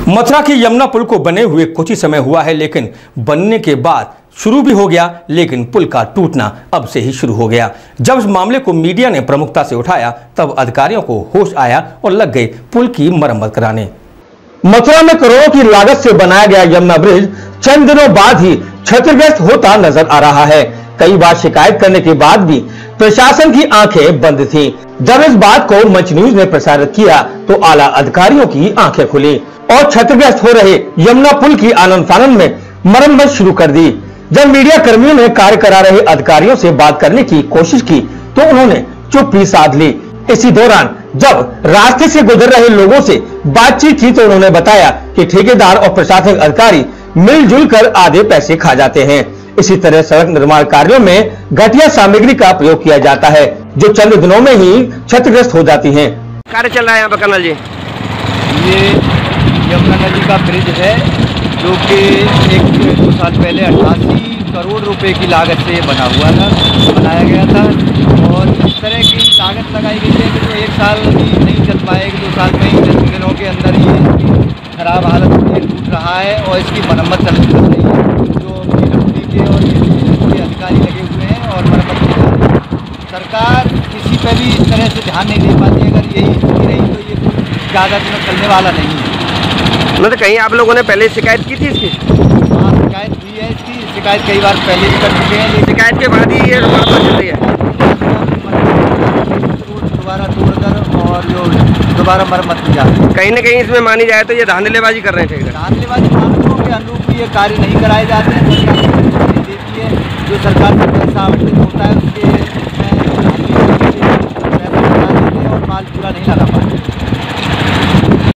मथुरा की यमुना पुल को बने हुए कुछ ही समय हुआ है, लेकिन बनने के बाद शुरू भी हो गया, लेकिन पुल का टूटना अब से ही शुरू हो गया। जब इस मामले को मीडिया ने प्रमुखता से उठाया, तब अधिकारियों को होश आया और लग गए पुल की मरम्मत कराने। मथुरा में करोड़ों की लागत से बनाया गया यमुना ब्रिज चंद दिनों बाद ही क्षतिग्रस्त होता नजर आ रहा है। कई बार शिकायत करने के बाद भी प्रशासन की आंखें बंद थीं। जब इस बात को मंच न्यूज ने प्रसारित किया तो आला अधिकारियों की आंखें खुली और क्षतिग्रस्त हो रहे यमुना पुल की आनन फानन में मरम्मत शुरू कर दी। जब मीडिया कर्मियों ने कार्य करा रहे अधिकारियों से बात करने की कोशिश की तो उन्होंने चुप्पी साध ली। इसी दौरान जब रास्ते से गुजर रहे लोगों से बातचीत की तो उन्होंने बताया कि ठेकेदार और प्रशासनिक अधिकारी मिलजुल कर आधे पैसे खा जाते हैं। इसी तरह सड़क निर्माण कार्यों में घटिया सामग्री का प्रयोग किया जाता है, जो चंद दिनों में ही क्षतिग्रस्त हो जाती है। कार्य चल रहा है यहाँ पर कर्नल जी। ये यमुना नदी का ब्रिज है, जो कि 1-2 साल पहले 88 करोड़ रुपए की लागत से बना हुआ था, बनाया गया था। और इस तरह की लागत लगाई गई है कि जो 1 साल भी नहीं चल पाएगी, 2 साल में ही 10 दिनों के अंदर ही खराब हालत में टूट रहा है और इसकी मरम्मत चल रही है। जो पीडब्ल्यूडी के और के अधिकारी लगे हुए हैं और मरम्मत की जा रही है। सरकार किसी पर भी इस तरह से ध्यान नहीं दे पाती। अगर यही स्थिति रही तो ये ज़्यादा दिन चलने वाला नहीं है। मतलब कहीं आप लोगों ने पहले शिकायत की थी इसकी? हाँ, शिकायत हुई है इसकी। शिकायत कई बार पहले भी कर चुके हैं। शिकायत के बाद ही ये मरम्मत चल रही है। दोबारा तोड़कर और जो दोबारा मरम्मत की जाती है। कहीं ना कहीं इसमें मानी जाए तो ये धांधलेबाजी कर रहे थे। धांधलेबाजी मामलों के अनुरूप ये कार्य नहीं कराए जाते हैं। सरकार देती है, जो सरकार से पैसा आवंटित होता है उसके पैसा बना देते हैं और माल पूरा नहीं लगा पाते।